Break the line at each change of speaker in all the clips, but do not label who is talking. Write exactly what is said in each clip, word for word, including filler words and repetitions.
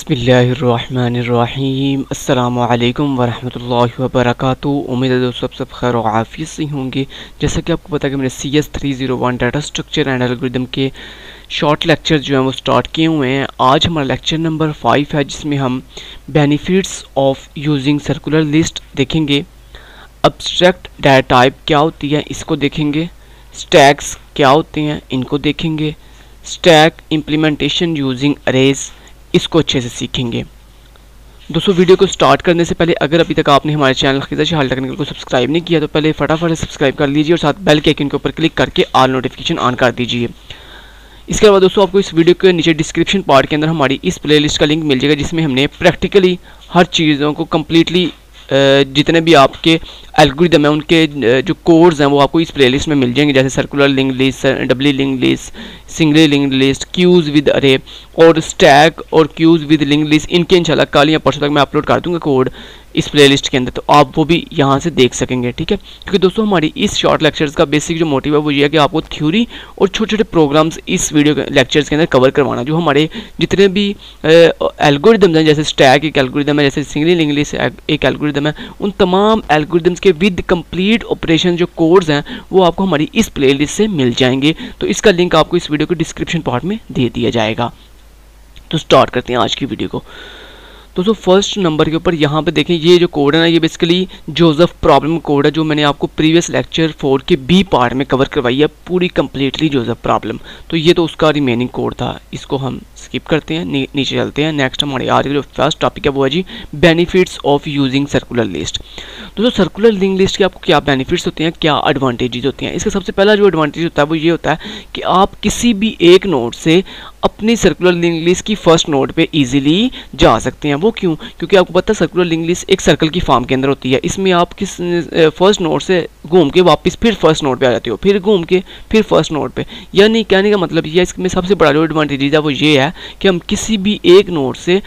बिस्मिल्लाहिर्रहमानिर्रहीम अस्सलामु अलैकुम वरहमतुल्लाहि वबरकातुहू। उम्मीद है दोस्तों आप सब खैर और आफियत से होंगे। जैसा कि आपको पता है कि मैंने C S three zero one data structure and algorithm के शॉर्ट लेक्चर जो हैं वो स्टार्ट किए हुए हैं। आज हमारा लेक्चर नंबर फाइव है जिसमें हम benefits of using circular list देखेंगे। अब्स्ट्रैक्ट डाटा टाइप क्या होती है इसको देखेंगे। स्टैक्स क्या होते हैं इनको देखेंगे। स्टैक इम्प्लीमेंटेशन यूजिंग अरेज इसको अच्छे से सीखेंगे। दोस्तों वीडियो को स्टार्ट करने से पहले अगर अभी तक आपने हमारे चैनल खिज़ा हाल टेक्निकल को सब्सक्राइब नहीं किया तो पहले फटाफट सब्सक्राइब कर लीजिए और साथ बेल के आइकन के ऊपर क्लिक करके ऑल नोटिफिकेशन ऑन कर दीजिए। इसके अलावा दोस्तों आपको इस वीडियो के नीचे डिस्क्रिप्शन पार्ट के अंदर हमारी इस प्लेलिस्ट का लिंक मिल जाएगा जिसमें हमने प्रैक्टिकली हर चीज़ों को कम्प्लीटली जितने भी आपके एल्गोरिदम है उनके जो कोड्स हैं वो आपको इस प्लेलिस्ट में मिल जाएंगे, जैसे circular link list, doubly link list, singly link list, queues with अरे और स्टैक और क्यूज विद लिंक लिस्ट। इनके इंशाल्लाह कल या परसों तक मैं अपलोड कर दूंगा कोड इस प्लेलिस्ट के अंदर, तो आप वो भी यहाँ से देख सकेंगे। ठीक है, क्योंकि दोस्तों हमारी इस शॉर्ट लेक्चर्स का बेसिक जो मोटिव है वो ये है कि आपको थ्योरी और छोटे छोटे प्रोग्राम्स इस वीडियो के लेक्चर्स के अंदर कवर करवाना। जो हमारे जितने भी एल्गोरिदम्स हैं, जैसे स्टैक एक एल्गोरिदम है, जैसे सिंगली लिंक लिस्ट एक एल्गोरिदम है, उन तमाम एल्गोरिदम्स के विद कंप्लीट ऑपरेशन जो कोड्स हैं वो आपको हमारी इस प्लेलिस्ट से मिल जाएंगे। तो इसका लिंक आपको इस वीडियो के डिस्क्रिप्शन पार्ट में दे दिया जाएगा। तो स्टार्ट करते हैं आज की वीडियो को। दोस्तों फर्स्ट नंबर के ऊपर यहाँ पे देखें, ये जो कोड है ना ये बेसिकली जोसेफ प्रॉब्लम कोड है जो मैंने आपको प्रीवियस लेक्चर फोर के बी पार्ट में कवर करवाई है पूरी कंप्लीटली जोसेफ प्रॉब्लम। तो ये तो उसका रिमेनिंग कोड था, इसको हम स्किप करते हैं, नी, नीचे चलते हैं। नेक्स्ट हमारे आज का जो फर्स्ट टॉपिक है वो है जी benefits of using circular list. दोस्तों सर्कुलर लिंक लिस्ट के आपको क्या बेनिफिट्स होते हैं, क्या एडवांटेजेस होते हैं। इसका सबसे पहला जो एडवांटेज होता है वो ये होता है कि आप किसी भी एक नोड से अपनी सर्कुलर लिंक लिस्ट की फर्स्ट नोड पे इजीली जा सकते हैं। वो क्यों? क्योंकि आपको पता है सर्कुलर लिंक लिस्ट एक सर्कल की फॉर्म के अंदर होती है। इसमें आप किस फर्स्ट नोड से घूम के वापस फिर फर्स्ट नोड पे आ जाते हो, फिर घूम के फिर फर्स्ट नोड पे। यानी कहने का मतलब ये है, इसमें सबसे बड़ा जो एडवांटेज है वो ये है कि हम किसी भी एक नोड से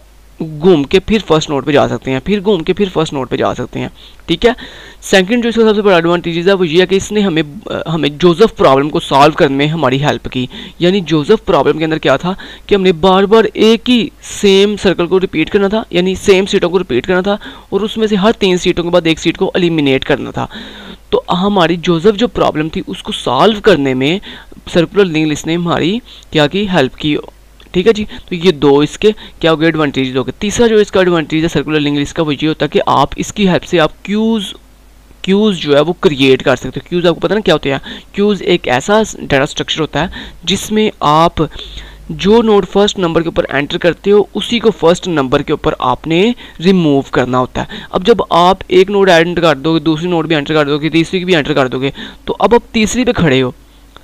घूम के फिर फर्स्ट नोड पे जा सकते हैं, फिर घूम के फिर फर्स्ट नोड पे जा सकते हैं। ठीक है, सेकंड जो इसका सबसे बड़ा एडवांटेज है वो ये है कि इसने हमें हमें जोसेफ प्रॉब्लम को सॉल्व करने में हमारी हेल्प की। यानी जोसेफ प्रॉब्लम के अंदर क्या था कि हमने बार बार एक ही सेम सर्कल को रिपीट करना था, यानी सेम सीटों को रिपीट करना था और उसमें से हर तीन सीटों के बाद एक सीट को एलिमिनेट करना था। तो हमारी जोसेफ जो प्रॉब्लम थी उसको सॉल्व करने में सर्कुलर लिंक लिस्ट ने हमारी क्या की, हेल्प की। ठीक है जी, तो ये दो इसके क्या हो गए एडवांटेज हो गए। तीसरा जो इसका एडवांटेज है सर्कुलर लिंक लिस्ट का वो ये होता है कि आप इसकी हेल्प से आप क्यूज क्यूज जो है वो क्रिएट कर सकते हो। क्यूज आपको पता ना क्या होते हैं। क्यूज एक ऐसा डाटा स्ट्रक्चर होता है जिसमें आप जो नोड फर्स्ट नंबर के ऊपर एंटर करते हो उसी को फर्स्ट नंबर के ऊपर आपने रिमूव करना होता है। अब जब आप एक नोड एंटर कर दोगे, दूसरी नोड भी एंटर कर दोगे, तीसरी की भी एंटर कर दोगे, तो अब आप तीसरी पे खड़े हो।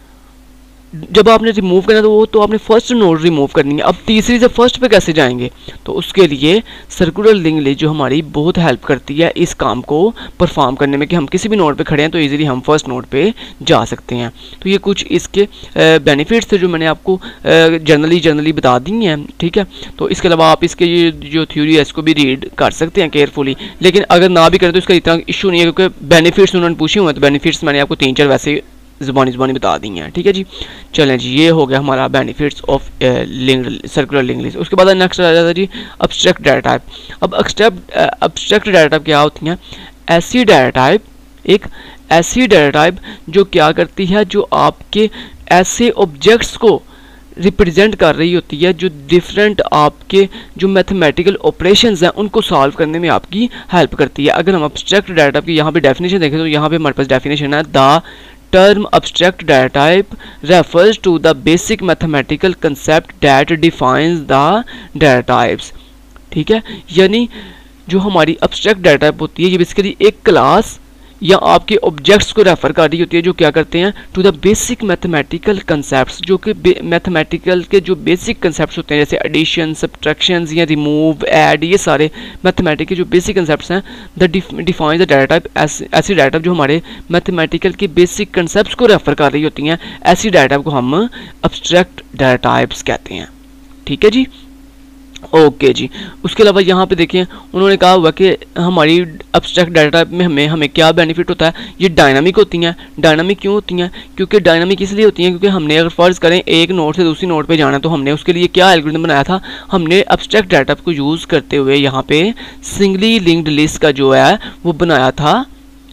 जब आपने रिमूव करना तो वो तो आपने फर्स्ट नोड रिमूव करनी है। अब तीसरी से फर्स्ट पे कैसे जाएंगे? तो उसके लिए सर्कुलर लिंक लिस्ट जो हमारी बहुत हेल्प करती है इस काम को परफॉर्म करने में कि हम किसी भी नोड पे खड़े हैं तो इजीली हम फर्स्ट नोड पे जा सकते हैं। तो ये कुछ इसके बेनिफिट्स थे जो मैंने आपको जनरली जनरली बता दी हैं। ठीक है, तो इसके अलावा आप इसके ये जो थ्योरी है इसको भी रीड कर सकते हैं केयरफुली, लेकिन अगर ना भी करें तो इसका इतना इशू नहीं है क्योंकि बेनिफिट्स उन्होंने पूछे हुए हैं। तो बेनिफिट्स मैंने आपको तीन चार वैसे ज़ुबानी ज़ुबानी बता दी हैं। ठीक है जी, चलें जी, ये हो गया हमारा benefits of link circular link list. उसके बाद नेक्स्ट आ जाता है जी अब्स्ट्रैक्ट डाटा टाइप। अब अब्स्ट्रैक्ट अब्स्ट्रैक्ट डाटा टाइप क्या होती हैं? ऐसी डाटा टाइप, एक ऐसी डाटा टाइप जो क्या करती है, जो आपके ऐसे ऑब्जेक्ट्स को रिप्रेजेंट कर रही होती है जो डिफरेंट आपके जो मैथमेटिकल ऑपरेशंस हैं उनको सॉल्व करने में आपकी हेल्प करती है। अगर हम अब्स्ट्रैक्ट डाटा टाइप की यहाँ पे डेफिनेशन देखें तो यहाँ पे हमारे पास डेफिनेशन है, the term abstract data type refers to the basic mathematical concept that defines the data types। ठीक है, यानी जो हमारी abstract data type होती है ये बेसिकली एक क्लास या आपके ऑब्जेक्ट्स को रेफर कर रही होती है जो क्या करते हैं, to the basic mathematical concepts, जो कि मैथमेटिकल के जो बेसिक कंसेप्ट्स होते हैं जैसे एडिशन, सब्ट्रैक्शंस या रिमूव, ऐड, ये सारे मैथमेटिकल के जो बेसिक कंसेप्ट्स हैं। The define the data type, ऐसी डाटा टाइप जो हमारे मैथमेटिकल के बेसिक कंसेप्ट्स को रेफर कर रही होती हैं, ऐसी डाटा टाइप को हम अब्स्ट्रैक्ट डाटा टाइप्स कहते हैं। ठीक है जी, ओके जी। उसके अलावा यहाँ पे देखिए उन्होंने कहा हुआ कि हमारी एब्स्ट्रैक्ट डाटा टाइप में हमें हमें क्या बेनिफिट होता है, ये डायनामिक होती हैं। डायनामिक क्यों होती हैं? क्योंकि डायनामिक इसलिए होती हैं क्योंकि हमने अगर फ़र्ज़ करें एक नोड से दूसरी नोड पे जाना है तो हमने उसके लिए क्या एल्गोरिथम बनाया था, हमने एब्स्ट्रैक्ट डाटा को यूज़ करते हुए यहाँ पे सिंगली लिंक्ड लिस्ट का जो है वो बनाया था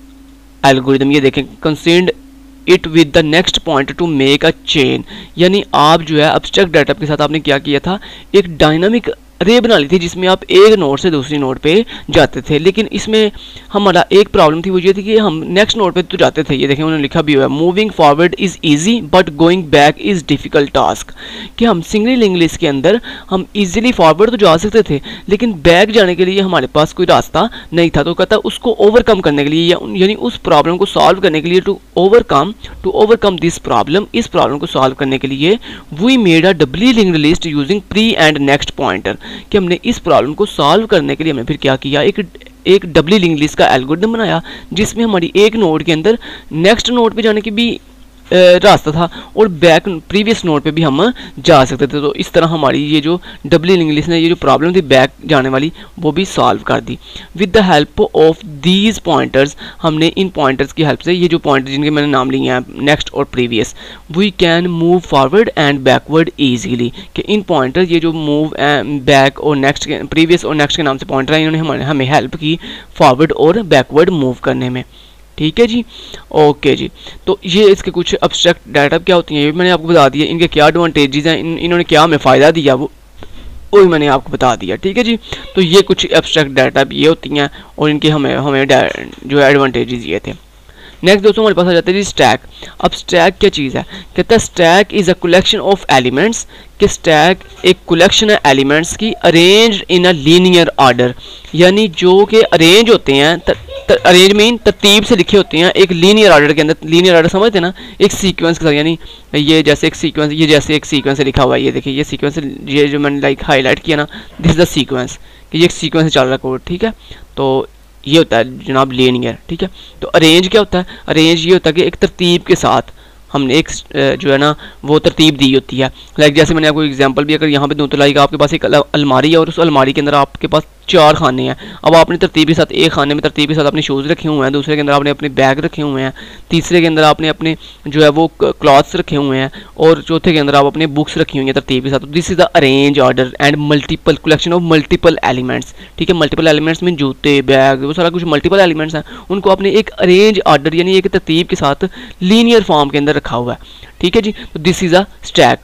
एल्गोरिथम। ये देखें, consent it with the next point to make a chain, यानी आप जो है एब्स्ट्रैक्ट डाटा के साथ आपने क्या किया था, एक डायनामिक अरे बना ली थी जिसमें आप एक नोड से दूसरी नोड पे जाते थे। लेकिन इसमें हमारा एक प्रॉब्लम थी, वो ये थी कि हम नेक्स्ट नोड पे तो जाते थे, ये देखें उन्होंने लिखा भी हुआ है, moving forward is easy but going back is difficult task, कि हम सिंगली लिंक लिस्ट के अंदर हम इजीली फॉरवर्ड तो जा सकते थे लेकिन बैक जाने के लिए हमारे पास कोई रास्ता नहीं था। तो कहता है उसको ओवरकम करने के लिए, यानी उस प्रॉब्लम को सॉल्व करने के लिए, to overcome to overcome this problem, इस प्रॉब्लम को सॉल्व करने के लिए we made a doubly linked list using pre and next pointer, कि हमने इस प्रॉब्लम को सॉल्व करने के लिए हमने फिर क्या किया, एक एक डबली लिंक्ड लिस्ट का एल्गोरिथम बनाया जिसमें हमारी एक नोड के अंदर नेक्स्ट नोड पे जाने की भी रास्ता था और बैक प्रीवियस नोड पे भी हम जा सकते थे। तो इस तरह हमारी ये जो डबली लिंक्ड लिस्ट ने ये जो प्रॉब्लम थी बैक जाने वाली वो भी सॉल्व कर दी। With the help of these pointers, हमने इन पॉइंटर्स की हेल्प से, ये जो पॉइंटर जिनके मैंने नाम लिए हैं नेक्स्ट और previous, we can move forward and backward easily, कि इन पॉइंटर ये जो मूव बैक और नेक्स्ट के प्रीवियस और नेक्स्ट के नाम से पॉइंटर है, इन्होंने हमें हमें हेल्प की फॉरवर्ड और बैकवर्ड मूव करने में। ठीक है जी, ओके जी। तो ये इसके कुछ एब्स्ट्रैक्ट डाटा क्या होती हैं ये भी मैंने आपको बता दिया, इनके क्या एडवांटेजेस हैं, इन, इन्होंने क्या हमें फ़ायदा दिया वो वो भी मैंने आपको बता दिया। ठीक है जी, तो ये कुछ एब्स्ट्रैक्ट डाटा भी ये होती हैं और इनके हमें हमें जो एडवांटेजेस ये थे। नेक्स्ट दोस्तों हमारे पास आ जाता है जी स्टैक। अब स्टैक क्या चीज़ है, कहता है stack is a collection of elements, कि स्टैक एक कलेक्शन है एलिमेंट्स की, arrange in a linear order, यानी जो कि अरेंज होते हैं, अरेंज मीन तरतीब से लिखे होते हैं एक लीनियर ऑर्डर के अंदर। लीनियर ऑर्डर समझते हैं ना, एक सीक्वेंस के साथ, यानी ये जैसे एक सीक्वेंस, ये जैसे एक सीक्वेंस से लिखा हुआ है, ये देखिए ये सीक्वेंस, ये जो मैंने लाइक हाईलाइट किया ना, दिस इज द सीक्वेंस, कि ये एक सीक्वेंस से चल रहा कोड। ठीक है, तो ये होता है जनाब लीनियर। ठीक है, तो अरेंज क्या होता है, अरेंज ये होता है कि एक तरतीब के साथ हमने एक जो है ना वो तरतीब दी होती है। लाइक जैसे मैंने आपको एग्जांपल भी अगर यहाँ पे दूँ तो लाइक आपके पास एक अलमारी है और उस अलमारी के अंदर आपके पास चार खाने हैं। अब आपने तरतीब के साथ एक खाने में तरतीब के साथ अपने शूज़ रखे हुए हैं, दूसरे के अंदर आपने अपने बैग रखे हुए हैं, तीसरे के अंदर आपने अपने जो है वो क्लॉथ्स रखे हुए हैं और चौथे के अंदर आप अपने बुक्स रखी हुई हैं तरतीब के साथ। This is the arrange order and multiple collection of multiple elements. ठीक है, मल्टीपल एलिमेंट्स में जूते, बैग, वो सारा कुछ मल्टीपल एलिमेंट्स हैं, उनको आपने एक अरेंज ऑर्डर यानी एक तरतीब के साथ लीनियर फॉर्म के अंदर रखा हुआ है। ठीक है जी, तो this is a stack.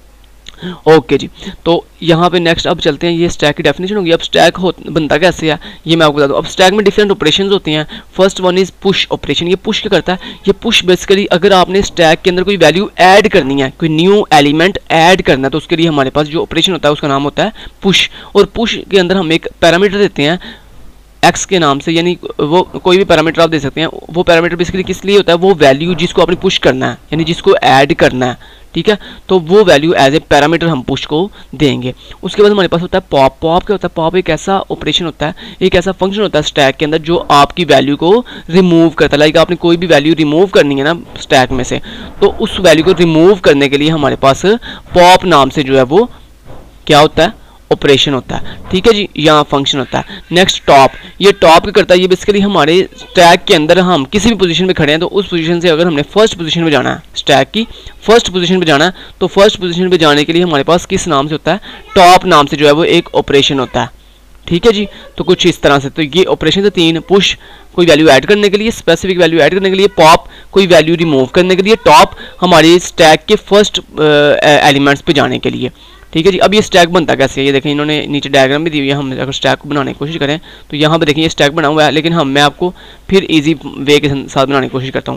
Okay जी, तो यहाँ पे नेक्स्ट अब चलते हैं, ये स्टैक की डेफिनेशन होगी। अब स्टैक हो बनता कैसे है ये मैं आपको बता दूँ। अब स्टैक में डिफरेंट ऑपरेशंस होते हैं। First one is push operation. ये पुश क्या करता है, ये पुश बेसिकली अगर आपने स्टैक के अंदर कोई वैल्यू ऐड करनी है, कोई न्यू एलिमेंट ऐड करना है, तो उसके लिए हमारे पास जो ऑपरेशन होता है उसका नाम होता है पुश। और पुश के अंदर हम एक पैरामीटर देते हैं एक्स के नाम से, यानी वो कोई भी पैरामीटर आप दे सकते हैं। वो पैरामीटर बेसिकली किस लिए होता है, वो वैल्यू जिसको आपने पुश करना है यानी जिसको ऐड करना है। ठीक है, तो वो वैल्यू एज ए पैरामीटर हम पुश को देंगे। उसके बाद हमारे पास होता है पॉप। पॉप क्या होता है, पॉप एक ऐसा ऑपरेशन होता है, एक ऐसा फंक्शन होता है स्टैक के अंदर जो आपकी वैल्यू को रिमूव करता है। लाइक आपने कोई भी वैल्यू रिमूव करनी है ना स्टैक में से, तो उस वैल्यू को रिमूव करने के लिए हमारे पास पॉप नाम से जो है वो क्या होता है, ऑपरेशन होता है। ठीक है जी, यहाँ फंक्शन होता है। Next top. ये टॉप क्या करता है, ये बेसिकली हमारे स्टैक के अंदर हम किसी भी पोजीशन पे खड़े हैं तो उस पोजीशन से अगर हमने फर्स्ट पोजीशन पे जाना है, स्टैक की फर्स्ट पोजीशन पे जाना है, तो फर्स्ट पोजीशन पे जाने के लिए हमारे पास किस नाम से होता है, टॉप नाम से जो है वो एक ऑपरेशन होता है। ठीक है जी, तो कुछ इस तरह से। तो ये ऑपरेशन थे तीन, पुश कोई वैल्यू ऐड करने के लिए, स्पेसिफिक वैल्यू ऐड करने के लिए, पॉप कोई वैल्यू रिमूव करने के लिए, टॉप हमारे स्टैक के फर्स्ट एलिमेंट्स पे जाने के लिए। ठीक है जी, अब ये स्टैक बनता कैसे है, ये देखें इन्होंने नीचे डायग्राम भी दी हुई है। हम अगर स्टैक को बनाने की कोशिश करें तो यहाँ पे देखें ये स्टैक बना हुआ है, लेकिन हम मैं आपको फिर इजी वे के साथ बनाने की कोशिश करता हूँ।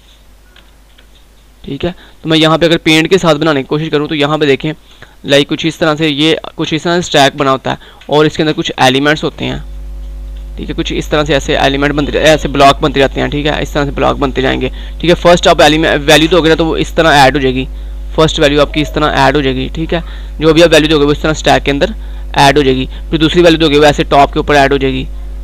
ठीक है, तो मैं यहाँ पे अगर पेंट के साथ बनाने की कोशिश करूँ तो यहाँ पे देखें लाइक कुछ इस तरह से, ये कुछ इस तरह से स्टैक बना होता है और इसके अंदर कुछ एलिमेंट्स होते हैं। ठीक है, कुछ इस तरह से ऐसे एलिमेंट बनते, ऐसे ब्लॉक बनते जाते हैं। ठीक है, इस तरह से ब्लॉक बनते जाएंगे। ठीक है, फर्स्ट आप एलिमेंट वैल्यू तो होगी तो वो इस तरह ऐड हो जाएगी, फर्स्ट वैल्यू आपकी इस तरह ऐड हो जाएगी। ठीक है, जो भी आप वैल्यू दोगे वो इस तरह स्टैक के अंदर ऐड हो जाएगी। फिर दूसरी वैल्यू दोगे वो ऐसे टॉप के ऊपर ऐड हो जाएगी।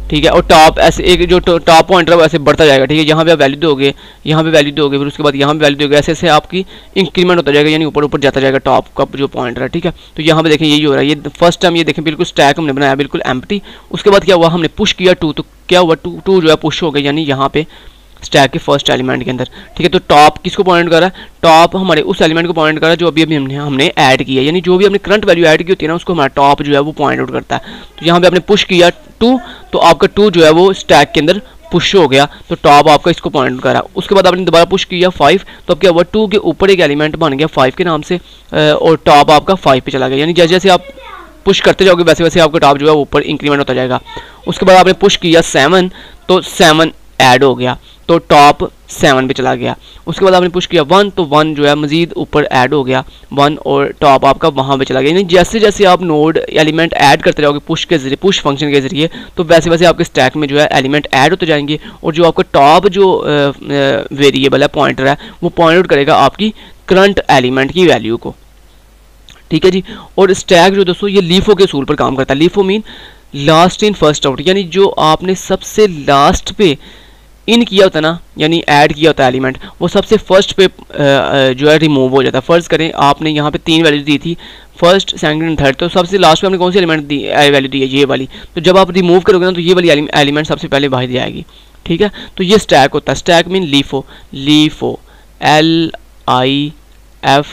ठीक है। और टॉप ऐसे एक जो टॉप पॉइंटर है वैसे बढ़ता जाएगा, ठीक है। यहाँ पे आप वैल्यू दोगे, यहाँ पे वैल्यू दोगे, फिर उसके बाद यहाँ पे वैल्यू दोगे, ऐसे ऐसे आपकी इंक्रीमेंट होता जाएगा, यानी ऊपर ऊपर जाता जाएगा टॉप का जो पॉइंटर है, ठीक है। तो यहाँ पे देखें यही हो रहा है, ये फर्स्ट टाइम ये देखें बिल्कुल स्टैक हमने बनाया बिल्कुल एम्प्टी। उसके बाद क्या हुआ, हमने पुश किया टू, तो क्या हुआ टू टू जो है पुश हो गया, यानी यहाँ पे स्टैक के फर्स्ट एलिमेंट के अंदर, ठीक है। तो टॉप किसको पॉइंट कर रहा है, टॉप हमारे उस एलिमेंट को पॉइंट कर रहा है जो अभी अभी हमने हमने ऐड किया है, यानी जो भी हमने करंट वैल्यू ऐड की होती है ना उसको हमारा टॉप जो है वो पॉइंट आउट करता है। तो यहाँ पे आपने पुश किया टू, तो आपका टू जो है वो स्टैक के अंदर पुश हो गया, तो टॉप आपका इसको पॉइंट करा। उसके बाद आपने दोबारा पुश किया फाइव, तो अब क्या हुआ टू के ऊपर एक एलिमेंट बन गया फाइव के नाम से, और टॉप आपका फाइव पे चला गया, यानी जैसे जैसे आप पुश करते जाओगे वैसे वैसे आपका टॉप जो है ऊपर इंक्रीमेंट होता जाएगा। उसके बाद आपने पुश किया सेवन, तो सेवन ऐड हो गया, तो टॉप सेवन पे चला गया। उसके बाद आपने पुश किया वन, तो वन जो है मजीद ऊपर ऐड हो गया वन, और टॉप आपका वहाँ पे चला गया। यानी जैसे जैसे आप नोड एलिमेंट ऐड करते जाओगे पुश के जरिए, पुश फंक्शन के जरिए, तो वैसे वैसे आपके स्टैक में जो है एलिमेंट ऐड होते जाएंगे, और जो आपका टॉप जो वेरिएबल है पॉइंटर है वो पॉइंट आउट करेगा आपकी करंट एलिमेंट की वैल्यू को, ठीक है जी। और स्टैक जो दोस्तों ये लीफो के असूल पर काम करता है। LIFO mean last in first out, यानी जो आपने सबसे लास्ट पे इन किया होता है ना, यानी ऐड किया होता है एलिमेंट, वो सबसे फर्स्ट पे जो है रिमूव हो जाता है। फर्ज करें आपने यहाँ पे तीन वैल्यू दी थी, फर्स्ट सेकंड एंड थर्ड, तो सबसे लास्ट पे हमने कौन सी एलिमेंट दी वैल्यू दी है, ये वाली। तो जब आप रिमूव करोगे ना तो ये वाली एलिमेंट सबसे पहले बाहर जाएगी, ठीक है। तो ये स्टैक होता है। Stack mean LIFO, LIFO L I F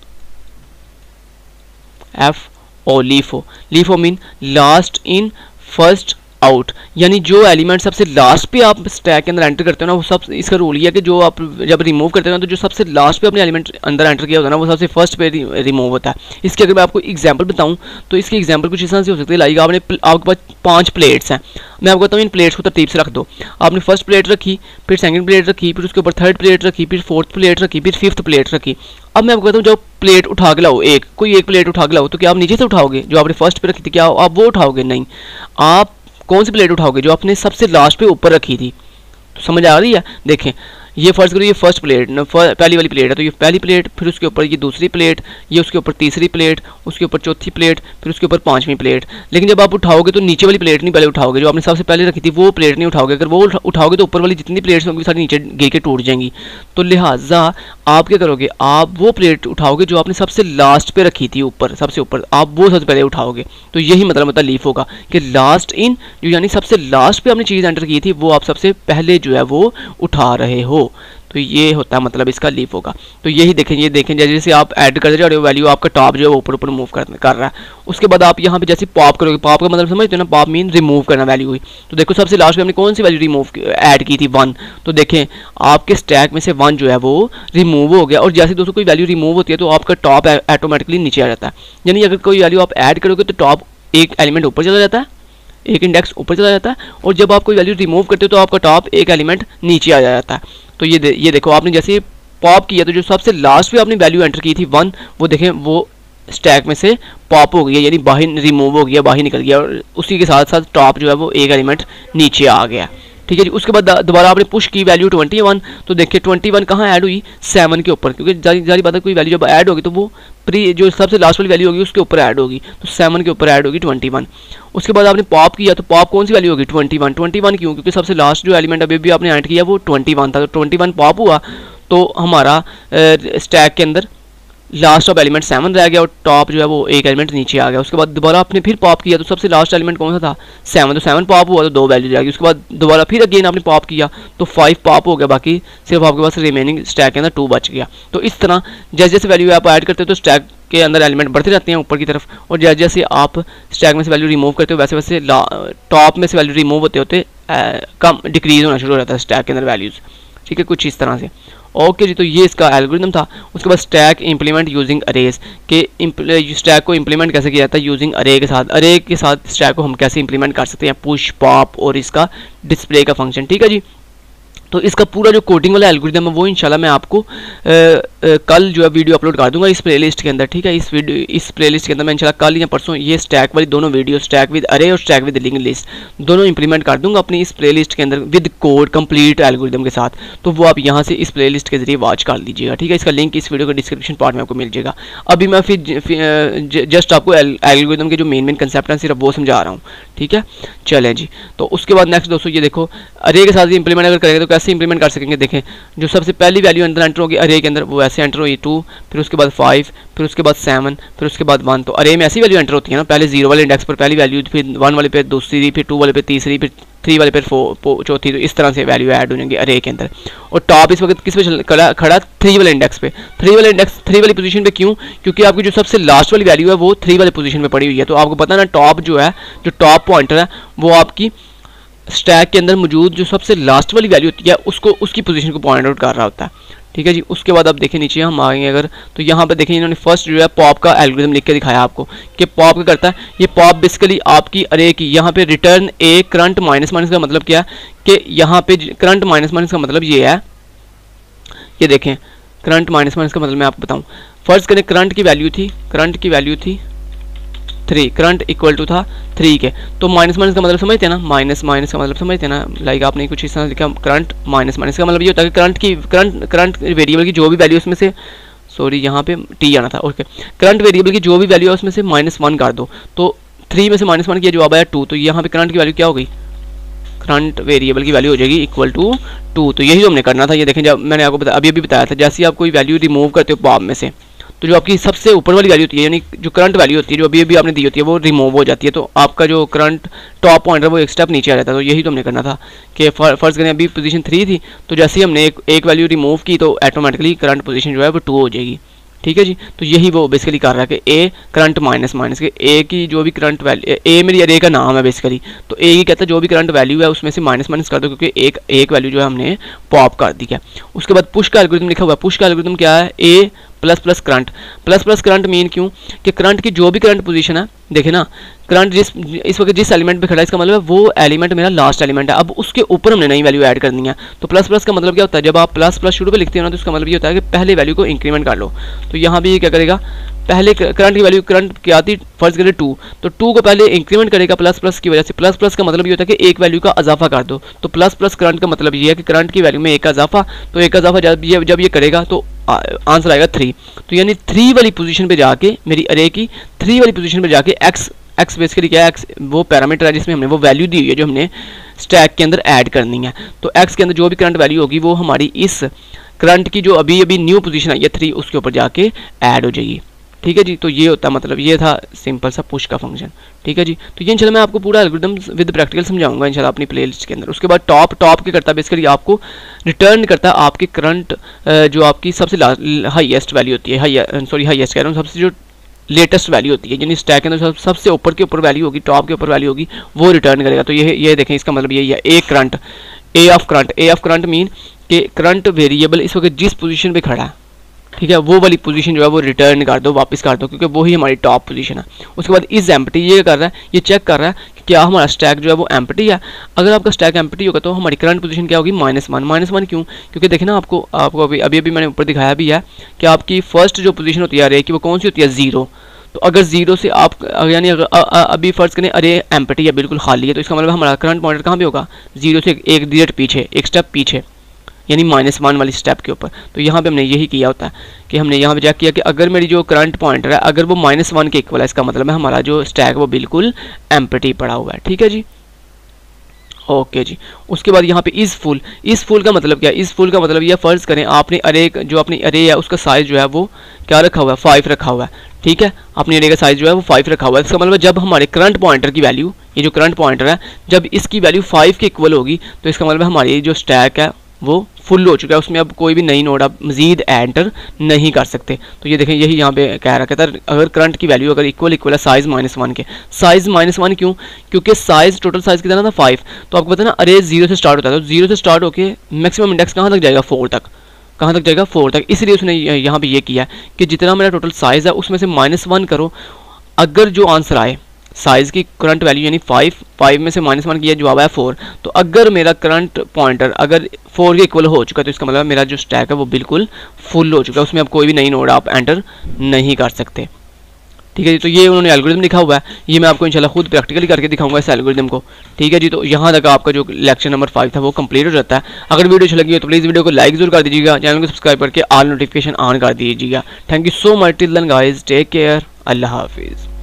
F O LIFO. LIFO mean last in first out, यानी जो एलिमेंट सबसे लास्ट पे आप स्टैक के अंदर एंटर करते हो ना, वो सब इसका रूल ये है कि जो आप जब रिमूव करते हो ना तो जो सबसे लास्ट पे अपने एलिमेंट अंदर एंटर किया होता है ना वो सबसे फर्स्ट पे रिमूव होता है। इसकी अगर मैं आपको एग्जांपल बताऊं तो इसकी एग्जांपल कुछ इस तरह से हो सकती है, लाइक आपने आपके पास पांच प्लेट्स हैं, मैं आपको बताऊँ इन प्लेट्स को तरतीब से रख दो। आपने फर्स्ट प्लेट रखी, फिर सेकंड प्लेट रखी, फिर उसके ऊपर थर्ड प्लेट रखी, फिर फोर्थ प्लेट रखी, फिर फिफ्थ प्लेट रखी। अब मैं आपको कहता हूँ जब प्लेट उठा के लाओ, एक कोई एक प्लेट उठा के लाओ, तो क्या आप नीचे से उठाओगे, जो आपने फर्स्ट पे रखी थी क्या आप वो उठाओगे, नहीं। आप कौन सी प्लेट उठाओगे, जो आपने सबसे लास्ट पे ऊपर रखी थी। तो समझ आ रही है, देखें ये फर्स्ट करो, ये फर्स्ट प्लेट न पहली वाली प्लेट है, तो ये पहली प्लेट, फिर उसके ऊपर ये दूसरी प्लेट, ये उसके ऊपर तीसरी प्लेट, उसके ऊपर चौथी प्लेट, फिर उसके ऊपर पांचवी प्लेट। लेकिन जब आप उठाओगे तो नीचे वाली प्लेट नहीं पहले उठाओगे, जो आपने सबसे पहले रखी थी वो प्लेट नहीं उठाओगे। अगर वो उठाओगे तो ऊपर वाली जितनी प्लेट्स होंगी सारी नीचे गिर के टूट जाएंगी। तो लिहाजा आप क्या करोगे, आप वो प्लेट उठाओगे जो आपने सबसे लास्ट पे रखी थी ऊपर, सबसे ऊपर, आप वो सबसे पहले उठाओगे। तो यही मतलब होता है लीफ होगा कि लास्ट इन, जो यानी सबसे लास्ट पे आपने चीज़ एंटर की थी वो आप सबसे पहले जो है वो उठा रहे हो। तो ये होता है मतलब इसका लीफ होगा। तो यही देखें, ये देखें जैसे जैसे आप ऐड करते जा रहे हो वैल्यू आपका टॉप जो है वो ऊपर ऊपर मूव कर कर रहा है। उसके बाद आप यहाँ पे जैसे पॉप करोगे, पॉप का मतलब समझते हो ना, पॉप मीन रिमूव करना वैल्यू हुई। तो देखो सबसे लास्ट में हमने कौन सी वैल्यू रिमूव ऐड की थी, वन। तो देखें आपके स्टैक में से वन जो है वो रिमूव हो गया। और जैसे दोस्तों कोई वैल्यू रिमूव होती है तो आपका टॉप ऑटोमेटिकली नीचे आ जाता है। यानी अगर कोई वैल्यू आप ऐड करोगे तो टॉप एक एलिमेंट ऊपर चला जाता है, एक इंडेक्स ऊपर चला जाता है, और जब आप कोई वैल्यू रिमूव करते हो तो आपका टॉप एक एलिमेंट नीचे आ जाता है। तो ये दे, ये देखो आपने जैसे पॉप किया तो जो सबसे लास्ट पे आपने वैल्यू एंटर की थी वन, वो देखें वो स्टैक में से पॉप हो गया, यानी बाहर रिमूव हो गया, बाहर निकल गया, और उसी के साथ साथ टॉप जो है वो एक एलिमेंट नीचे आ गया। ठीक है जी। उसके बाद दोबारा आपने पुश की वैल्यू ट्वेंटी वन, तो देखिए ट्वेंटी वन कहाँ ऐड हुई, सेवन के ऊपर, क्योंकि जारी जारी बात है कोई वैल्यू जब ऐड होगी तो वो प्री जो सबसे लास्ट वाली वैल्यू होगी उसके ऊपर ऐड होगी, तो सेवन के ऊपर ऐड होगी ट्वेंटी वन। उसके बाद आपने पॉप किया तो पॉप कौन सी वैल्यू होगी, ट्वेंटी वन। ट्वेंटी वन क्यों, क्योंकि सबसे लास्ट जो एलिमेंट अभी भी आपने ऐड किया वो ट्वेंटी वन था, तो ट्वेंटी वन पॉप हुआ तो हमारा स्टैक के अंदर लास्ट ऑफ एलिमेंट सेवन रह गया और टॉप जो है वो एक एलिमेंट नीचे आ गया। उसके बाद दोबारा आपने फिर पॉप किया तो सबसे लास्ट एलिमेंट कौन सा था, सेवन, तो सेवन पॉप हुआ तो दो वैल्यू जाएगी। उसके बाद दोबारा फिर अगेन आपने पॉप किया तो फाइव पॉप हो गया, बाकी सिर्फ आपके पास रिमेनिंग स्टैक के अंदर टू बच गया। तो इस तरह जैसे जैसे वैल्यू आप ऐड करते हो तो स्टैक के अंदर एलिमेंट बढ़ते रहते हैं ऊपर की तरफ, और जैसे जैसे आप स्टैक में से वैल्यू रिमूव करते हो वैसे वैसे टॉप में से वैल्यू रिमूव होते होते कम डिक्रीज होना शुरू हो जाता है स्टैक के अंदर वैल्यूज़। ठीक है, कुछ इस तरह से। ओके जी, तो ये इसका एल्गोरिथम था। उसके बाद स्टैक इंप्लीमेंट यूजिंग अरेज के स्टैक को इंप्लीमेंट कैसे किया जाता है, यूजिंग अरे के साथ। अरे के साथ स्टैक को हम कैसे इंप्लीमेंट कर सकते हैं, पुश, पॉप और इसका डिस्प्ले का फंक्शन। ठीक है जी, तो इसका पूरा जो कोडिंग वाला एल्गोरिदम है वो इंशाल्लाह मैं आपको आ, आ, कल जो है वीडियो अपलोड कर दूंगा इस प्लेलिस्ट के अंदर, ठीक है। इस वीडियो इस प्लेलिस्ट के अंदर मैं इंशाल्लाह कल या परसों ये स्टैक वाली दोनों वीडियो, स्टैक विद अरे और स्टैक विद लिंक्ड लिस्ट, दोनों इंप्लीमेंट कर दूंगा अपनी इस प्लेलिस्ट के अंदर विद कोड कंप्लीट एल्गोरिदम के साथ। तो वो आप यहाँ से इस प्लेलिस्ट के जरिए वॉच कर लीजिएगा, ठीक है। इसका लिंक इस वीडियो के डिस्क्रिप्शन पार्ट में आपको मिल जाएगा। अभी मैं फिर जस्ट आपको एल्गोरिदम के जो मेन मेन कंसेप्ट हैं सिर्फ वो समझा रहा हूँ, ठीक है। चलें जी, तो उसके बाद नेक्स्ट दोस्तों ये देखो अरे के साथ इंप्लीमेंट अगर करेंगे तो कैसे इंप्लीमेंट कर सकेंगे। देखें जो सबसे पहली वैल्यू अंदर एंटर होगी अरे के अंदर वो ऐसे एंटर हुई टू, फिर उसके बाद फाइव, फिर उसके बाद सेवन, फिर उसके बाद वन। तो अरे में ऐसी वैल्यू एंटर होती है ना, पहले जीरो वाले इंडेक्स पर पहली वैल्यू, फिर वन वाले पे दूसरी, फिर टू वाले पे तीसरी, फिर थ्री वाले पे फोर चौथी। तो इस तरह से वैल्यू ऐड हो जाएंगी अरे के अंदर। और टॉप इस वक्त किस पे खड़ा खड़ा थ्री वाले इंडेक्स पे, थ्री वाले इंडेक्स थ्री वाली पोजीशन पे। क्यों? क्योंकि आपकी जो सबसे लास्ट वाली वैल्यू है वो थ्री वाले पोजीशन पे पड़ी हुई है। तो आपको पता ना टॉप जो है, जो टॉप पॉइंटर है वो आपकी स्टैक के अंदर मौजूद जो सबसे लास्ट वाली वैल्यू होती है उसको, उसकी पोजीशन को पॉइंट आउट कर रहा होता है, ठीक है जी। उसके बाद आप देखें नीचे हम आएंगे अगर, तो यहाँ पे देखें इन्होंने फर्स्ट जो है पॉप का एल्गोरिथम लिख के दिखाया आपको कि पॉप क्या करता है। ये पॉप बेसिकली आपकी अरे की यहाँ पे return A current minus minus का मतलब क्या है कि यहाँ पे करंट माइनस माइनस का मतलब ये है, ये देखें करंट माइनस माइनस का मतलब मैं आपको बताऊँ। फर्स्ट करें करंट की वैल्यू थी, करंट की वैल्यू थी थ्री, करंट इक्वल टू था थ्री के। तो माइनस माइनस का मतलब समझते हैं ना, माइनस माइनस का मतलब समझते हैं ना। लाइक आपने कुछ इस तरह लिखा करंट माइनस माइनस का मतलब ये होता है कि करंट की करंट करंट वेरिएबल की जो भी वैल्यू उसमें से, सॉरी यहाँ पे टी आना था, ओके, करंट वेरिएबल की जो भी वैल्यू है उसमें से माइनस वन कर दो। तो थ्री में से माइनस वन किया जवाब आया टू। तो यहाँ पे करंट की वैल्यू क्या हो गई, करंट वेरिएबल की वैल्यू हो जाएगी इक्वल टू टू। तो यही तो हमने करना था। ये देखें जब मैंने आपको अभी अभी बताया था, जैसे आप कोई वैल्यू रिमूव करते हो पॉप में से तो जो आपकी सबसे ऊपर वाली वैल्यू होती है, यानी जो करंट वैल्यू होती है जो अभी अभी आपने दी होती है वो रिमूव हो जाती है। तो आपका जो करंट टॉप पॉइंटर वो एक स्टेप नीचे आ जाता है। तो यही तो हमने करना था कि फर्स्ट करें अभी पोजीशन थ्री थी, तो जैसे ही हमने एक एक वैल्यू रिमूव की तो ऑटोमेटिकली करंट पोजीशन जो है वो टू हो जाएगी, ठीक है जी। तो यही वो बेसिकली कर रहा है कि ए करंट माइनस माइनस के ए की जो भी करंट वैल्यू, ए मेरी अरे का नाम है बेसिकली, तो ए ही कहता है जो भी करंट वैल्यू है उसमें से माइनस माइनस कर दो, क्योंकि एक एक वैल्यू जो है हमने पॉप कर दी है। उसके बाद पुश का एल्गोरिथम लिखा हुआ है। पुश का एल्गोरिथम क्या है, A plus plus current, plus plus current mean क्यों कि करंट की जो भी करंट पोजीशन है, देखे ना करंट जिस इस वक्त जिस एलिमेंट पे खड़ा है इसका मतलब है वो एलिमेंट मेरा लास्ट एलिमेंट है। अब उसके ऊपर हमने नई वैल्यू ऐड करनी है। तो प्लस प्लस का मतलब क्या होता है, जब आप प्लस प्लस शुरू पे लिखते हो ना तो उसका मतलब ये होता है कि पहले वैल्यू को इंक्रीमेंट कर लो। तो यहाँ भी ये क्या करेगा, पहले करंट की वैल्यू करंट क्या आती फर्स्ट करें टू, तो टू को पहले इंक्रीमेंट करेगा प्लस प्लस की वजह से। प्लस प्लस का मतलब ये होता है कि एक वैल्यू का इजाफा कर दो। तो प्लस प्लस करंट का मतलब ये है कि करंट की वैल्यू में एक का इजाफा, तो एक का इजाफा जब ये जब ये करेगा तो आंसर आएगा थ्री। तो यानी थ्री वाली पोजीशन पे जाके मेरी अरे की थ्री वाली पोजीशन पे जाके एक्स, एक्स बेसिकली क्या है, एक्स वो पैरामीटर है जिसमें हमने वो वैल्यू दी हुई है जो हमने स्टैक के अंदर ऐड करनी है। तो एक्स के अंदर जो भी करंट वैल्यू होगी वो हमारी इस करंट की जो अभी अभी न्यू पोजीशन आई है थ्री उसके ऊपर जाके ऐड हो जाएगी, ठीक है जी। तो ये होता है मतलब ये था सिंपल सा पुश का फंक्शन, ठीक है जी। तो ये इंशाल्लाह मैं आपको पूरा एल्गोरिथम विद प्रैक्टिकल समझाऊंगा इंशाल्लाह अपनी प्लेलिस्ट के अंदर। उसके बाद टॉप टॉप क्या करता है, बेसिकली आपको रिटर्न करता है आपके करंट जो आपकी सबसे हाईएस्ट वैल्यू होती है, हाई सॉरी हाईएस्ट कह रहा हूँ, सबसे जो लेटेस्ट वैल्यू होती है, यानी स्टैक के अंदर सब, सबसे ऊपर के ऊपर वैल्यू होगी, टॉप के ऊपर वैल्यू होगी, वो रिटर्न करेगा। तो ये ये देखें इसका मतलब यही है, A current, A of current, A of current mean कि करंट वेरिएबल इस वक्त जिस पोजीशन पे खड़ा है, ठीक है, वो वाली पोजीशन जो है वो रिटर्न कर दो, वापस कर दो, क्योंकि वही हमारी टॉप पोजीशन है। उसके बाद इज एम्प्टी, ये कर रहा है, ये चेक कर रहा है कि क्या हमारा स्टैक जो है वो एम्प्टी है। अगर आपका स्टैक एम्प्टी होगा तो हमारी करंट पोजीशन क्या होगी, माइनस वन। माइनस वन क्यों, क्योंकि देखें ना आपको आपको अभी अभी अभी मैंने ऊपर दिखाया भी है कि आपकी फर्स्ट जो पोजीशन होती है अरे की वो कौन सी होती है, जीरो। तो अगर जीरो से आप यानी अगर अ, अ, अभी फर्ज करें अरे एम्प्टी है, बिल्कुल खाली है, तो इसका मतलब हमारा करंट पॉइंटर कहाँ पे होगा, जीरो से एक डिजिट पीछे, एक स्टेप पीछे, यानी माइनस वन वाली स्टेप के ऊपर। तो यहाँ पे हमने यही किया होता है कि हमने यहाँ पे चेक किया कि अगर मेरी जो करंट पॉइंटर है अगर वो माइनस वन के इक्वल है, इसका मतलब है हमारा जो स्टैक वो बिल्कुल एम्प्टी पड़ा हुआ है, ठीक है जी, ओके जी। उसके बाद यहाँ पे इज फुल, इज फुल का मतलब क्या है, इज फुल का मतलब यह फर्ज करें आपने अरे जो अपनी अरे है उसका साइज जो है वो क्या रखा हुआ है, फाइव रखा हुआ है, ठीक है, अपनी अरे का साइज जो है वो फाइव रखा हुआ है। इसका मतलब जब हमारे करंट पॉइंटर की वैल्यू, ये जो करंट पॉइंटर है जब इसकी वैल्यू फाइव के इक्वल होगी तो इसका मतलब हमारी जो स्टैक है वो फुल हो चुका है, उसमें अब कोई भी नई नोड आप मजीद एंटर नहीं कर सकते। तो ये देखें यही यहाँ पे कह रखा था, अगर करंट की वैल्यू अगर इक्वल इक्वल है साइज माइनस वन के, साइज माइनस वन क्यों, क्योंकि साइज टोटल साइज कितना था फाइव, तो आपको पता है ना अरे जीरो से स्टार्ट होता है, तो जीरो से स्टार्ट होके मैक्सिमम इंडेक्स कहाँ तक जाएगा, फोर तक, कहाँ तक जाएगा, फोर तक। इसलिए उसने यहाँ पे ये किया कि जितना मेरा टोटल साइज है उसमें से माइनस वन करो, अगर जो आंसर आए साइज़ की करंट वैल्यू यानी फाइव, फाइव में से माइनस वन किया, जवाब है फोर। तो अगर मेरा करंट पॉइंटर अगर फोर के इक्वल हो चुका है तो इसका मतलब मेरा जो स्टैक है वो बिल्कुल फुल हो चुका है, उसमें अब कोई भी नई नोड आप एंटर नहीं कर सकते। ठीक है जी, तो ये उन्होंने एल्गोरिथम लिखा हुआ है, ये मैं आपको इंशाल्लाह खुद प्रैक्टिकली करके दिखाऊंगा इस एल्गोरिथम को। ठीक है जी, तो यहाँ तक आपका जो लेक्चर नंबर फाइव था वो कंप्लीट हो जाता है। अगर वीडियो अच्छी लगी हो तो प्लीज़ वीडियो को लाइक जरूर कर दीजिएगा, चैनल को सब्सक्राइब करके ऑल नोटिफिकेशन ऑन कर दीजिएगा। Thank you so much, till then guys, take care, अल्लाह हाफिज़।